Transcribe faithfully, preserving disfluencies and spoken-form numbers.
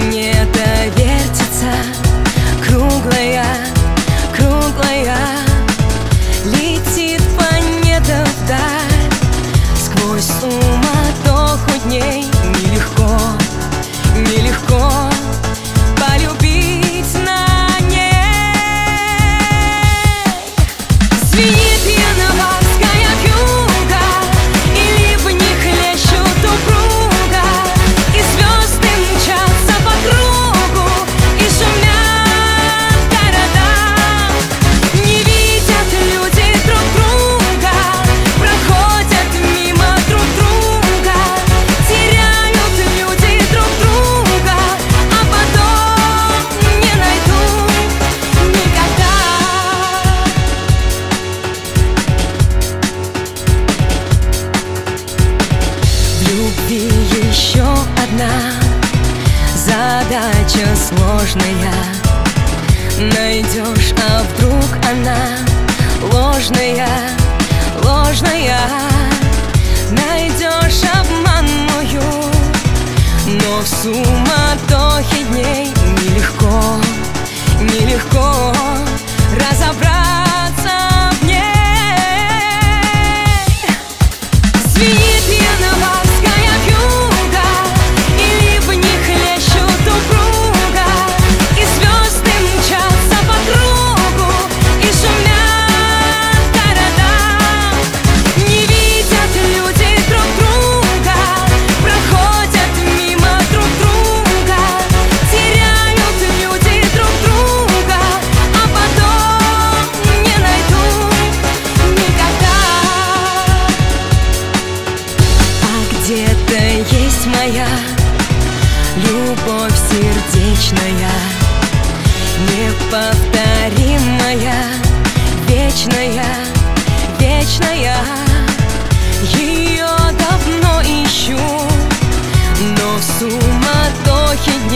Планета вертится, круглая, круглая. Летит планета вдаль, сквозь суматоху дней. Нелегко, нелегко полюбить на ней. Звенит январская вьюга, и ливни хлещут упруга, и звезды мчатся по кругу, и шумят города. Не видят люди друг друга, проходят мимо друг друга, теряют люди друг друга, а потом не найдут никогда. В любви еще одна задача сложная. Найдешь, а вдруг она ложная, ложная. Найдешь обманную, но в суматохе дней нелегко, нелегко разобраться в ней. Звенит январская вьюга, и ливни хлещут упруга, и звезды мчатся по кругу, и шумят города. Не видят люди друг друга, проходят мимо друг друга, теряют люди друг друга, а потом не найдут никогда. А где-то есть моя любовь сердечная, неповторимая, вечная, вечная. Ее давно ищу, но в суматохе